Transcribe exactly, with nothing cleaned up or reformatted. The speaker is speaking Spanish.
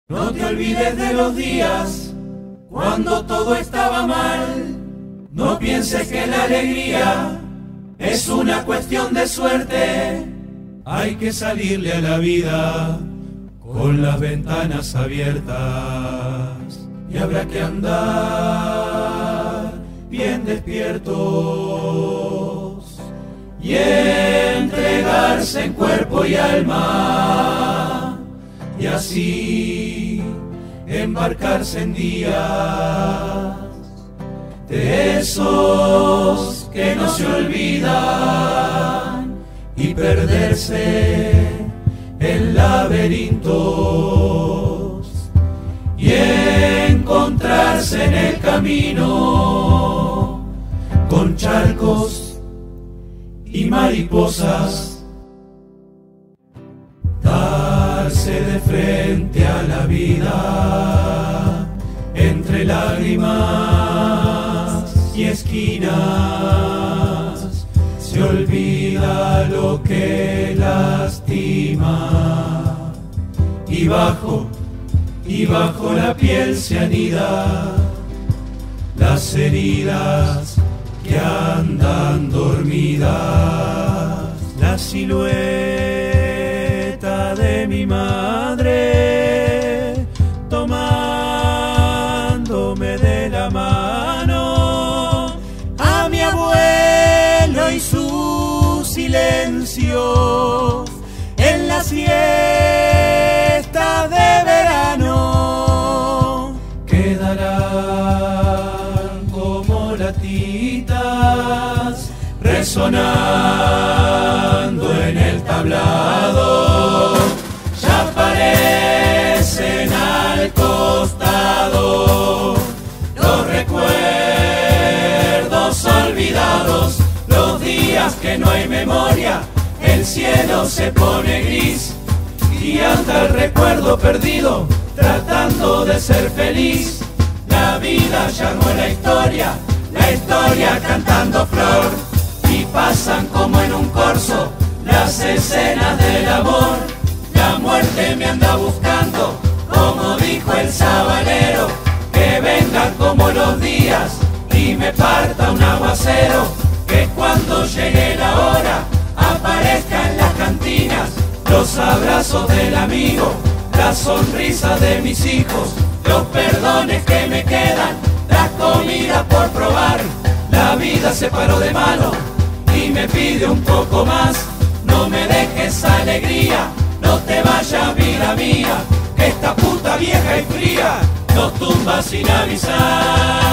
No te olvides de los días cuando todo estaba mal. No pienses que la alegría es una cuestión de suerte. Hay que salirle a la vida con las ventanas abiertas. Y habrá que andar bien despiertos y entregarse en cuerpo y alma, y así embarcarse en días de esos que no se olvidan y perderse en laberintos y encontrarse en el camino con charcos y mariposas. Darse de frente a la vida entre lágrimas y esquinas. Se olvida lo que lastima y bajo, y bajo la piel se anida las heridas que andan dormidas. La silueta de mi madre tomándome de la mano, a mi abuelo y su silencio en la siesta de verano, quedarán como latitas resonando en el tablado. Ya aparecen al costado los recuerdos olvidados, los días que no hay memoria, el cielo se pone gris y anda el recuerdo perdido tratando de ser feliz. La vida llamó la historia, la historia cantando flor, y pasan como en un corso las escenas del amor. La muerte me anda buscando, como dijo el sabanero, que venga como los días y me parta un aguacero, que cuando llegue la hora aparezca en las cantinas los abrazos del amigo, la sonrisa de mis hijos, los perdones que me quedan, la comida por probar. La vida se paró de mano y me pide un poco más. No me dejes alegría, no te vayas vida mía, que esta puta vieja y fría nos tumba sin avisar.